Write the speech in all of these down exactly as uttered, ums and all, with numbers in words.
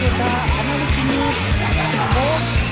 た花道にもう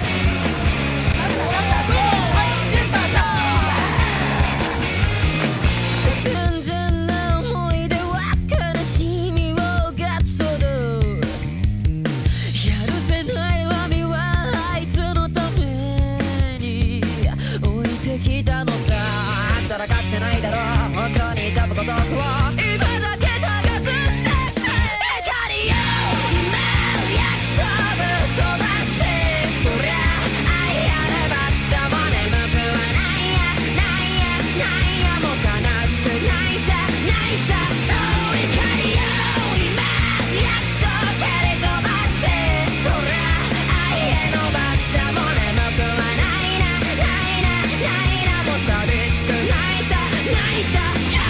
ないだろう本当に多分孤独を今だけ高くしてして光を今焼き飛ぶ飛ばしてそりゃ愛あれば伝わ眠くはないやないやないやもう悲しくないさないさそう光を今焼き届けり飛ばしてそりゃ愛への罰だもう眠くはないなないなないなもう寂しくないさないさ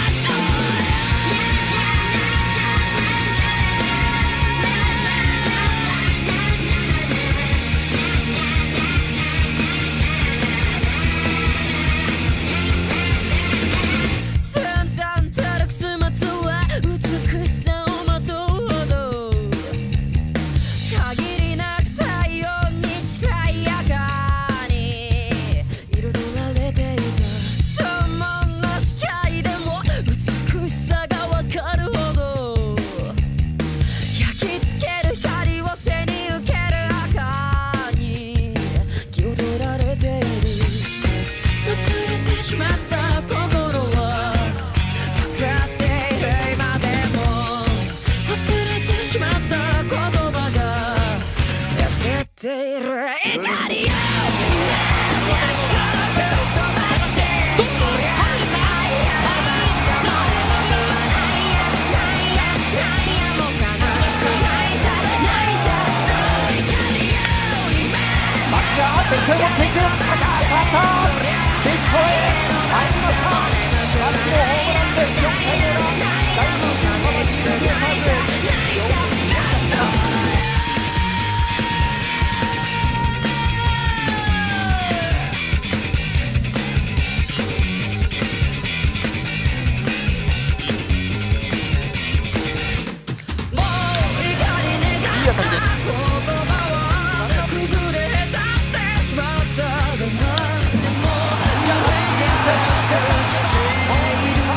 寸断たるくすまつは美しさをまとうほど限りなく太陽に近い赤に彩られていたそんな視界でも美しさがわかるほど焼き付ける光を背に受ける赤に気を取られている忘れてしまった心は分かっている今でも忘れてしまった言葉が痩せている光を焼き飛ばしてそりゃ愛やばつかもれもくはないやないやないやもう悲しくないさないさそう光よ今バックアップ手を持っていく赤赤結構へ入りましたバックのホームランでよんかいめの第二戦のベストファイもう怒りに変えた言葉は崩れたってしまったがなんでもやめてほしくしている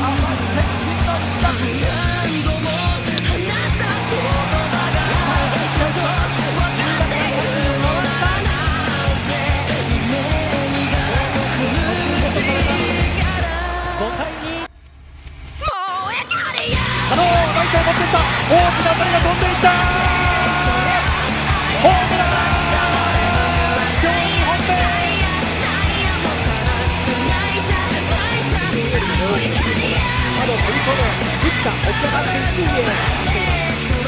何度も放った言葉が届き分かっているのならなんて夢にが苦しいからごたいにもう怒りやあのライトを持っていった大きな当たりが飛んでいったホームラン今日にほんめあの飛び込む打った沖縄県中へ